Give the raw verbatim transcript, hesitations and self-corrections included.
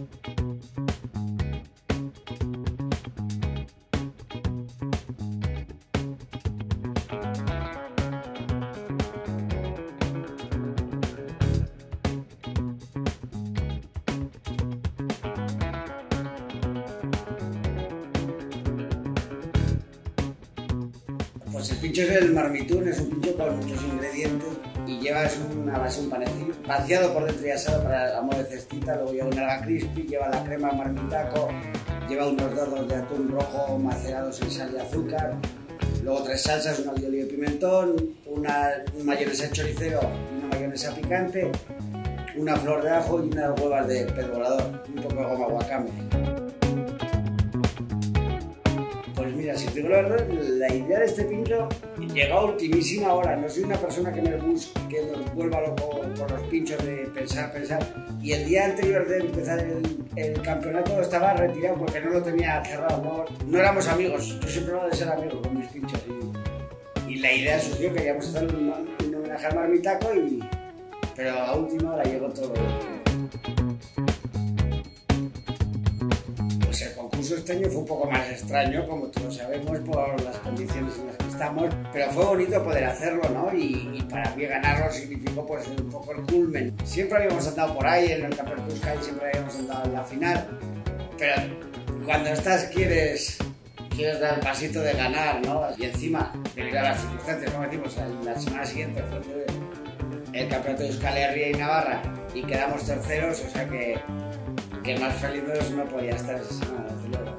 Pues el pincho es el marmitún, es un pincho con muchos ingredientes y lleva una base, un panecillo vaciado por dentro y asado para la de cestita, luego lleva un alga crispy, lleva la crema marmitaco, lleva unos dordos de atún rojo macerados en sal y azúcar, luego tres salsas, una de oliva y pimentón, una mayonesa choricero y una mayonesa picante, una flor de ajo y unas huevas de pez volador, un poco de goma guacame. Pues mira, si te digo la verdad, la idea de este pincho llegó a ultimísima hora. No soy una persona que me busque, que me vuelva loco por los pinchos de pensar, pensar. Y el día anterior de empezar el, el campeonato estaba retirado porque no lo tenía cerrado. No, no éramos amigos. Yo siempre hablo de ser amigo con mis pinchos. Y, y la idea surgió que queríamos hacer un, un homenaje al marmitaco, y, pero a última hora llegó todo. Pues el concurso este año fue un poco más extraño, como todos sabemos, por las condiciones en las que estamos, pero fue bonito poder hacerlo, ¿no? Y, y para mí ganarlo significó pues un poco el culmen. Siempre habíamos andado por ahí en el Campeonato de Euskadi, siempre habíamos andado en la final, pero cuando estás quieres, quieres dar el pasito de ganar, ¿no? Y encima, debido a las circunstancias, como decimos, la semana siguiente fue el Campeonato de Euskal Herria y Navarra y quedamos terceros, o sea que que más felices no podía estar esa semana, desde luego.